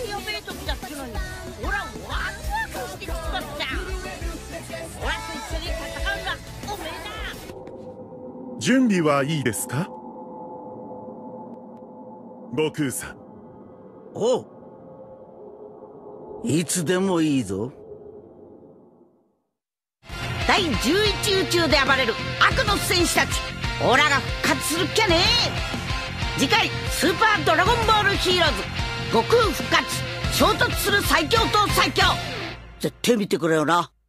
やべえ時だってのにオラワクワクしてきちまった。オラと一緒に戦うのはおめえだ。 準備はいいですか、悟空さん。 おう、いつでもいいぞ。 第11宇宙で暴れる悪の戦士たち、オラが復活するっきゃね。次回スーパードラゴンボールヒーローズ悟空復活、衝突する最強と最強。 絶対見てくれよな。